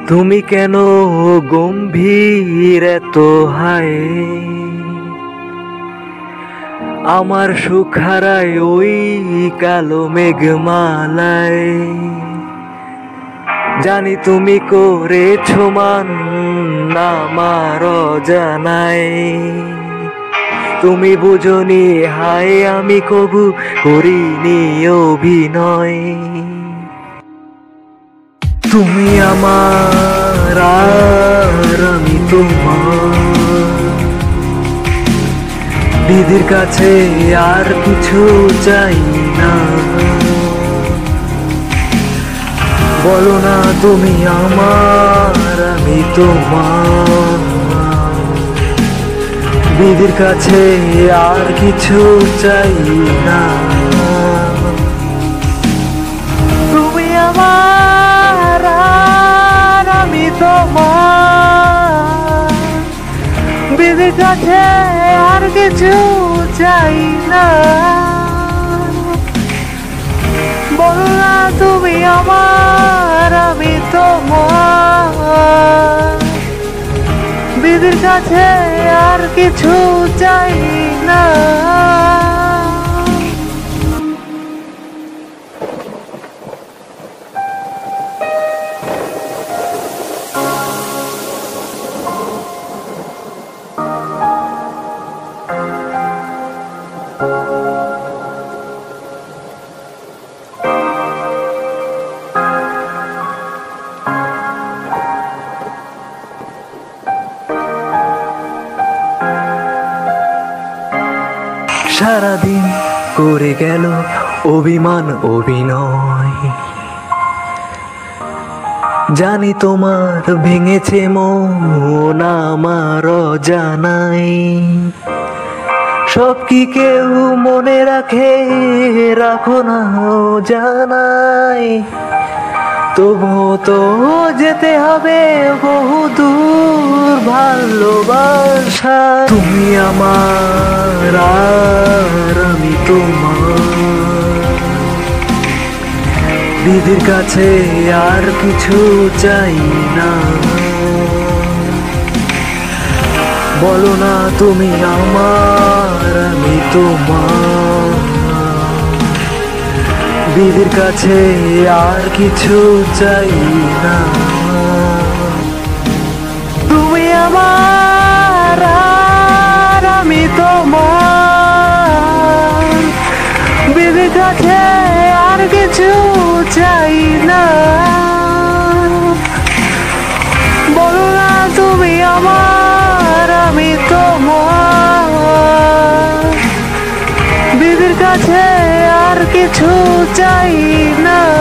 তুমি কেন গম্ভীর এত হায়, আমার সুখ হারায় ওই কালো মেঘমালায়। জানি তুমি করেছো মান আমার অজানায়, তুমি বুঝনি হায় আমি কবু করিনি অভিনয়। তুমি আমার আর আমি তোমার, বিধির কাছে আর কিছু চাই না। বলো না তুমি আমার আমি তোমার, বিধির কাছে আর কিছু চাই না। তুমি আমার আর আমি তোমার, বিধির কাছে আর কিছু চাই না। বলো না তুমি আমার আমি তোমার, বিধির কাছে আর কিছু চাই না। সারাদিন করে গেল অভিমান অভিনয়, জানি তোমার ভেঙেছে মন আমার অজানাই। সব কি কেউ মনে রাখে, রাখো না জানাই। তবুও তো যেতে হবে বহু দূর ভালোবাসা। তুমি আমার আর আমি তোমার, বিধির কাছে আর কিছু চাই না। বলো না তুমি আমার আমি তোমার, বিধির কাছে আর কিছু চাই না। তুমি আমার আর আমি তোমার, বিধির কাছে আর কিছু চাই না। বলো না তুমি আমার আমি তোমার, বিধির কাছে আর কিছু চাই না।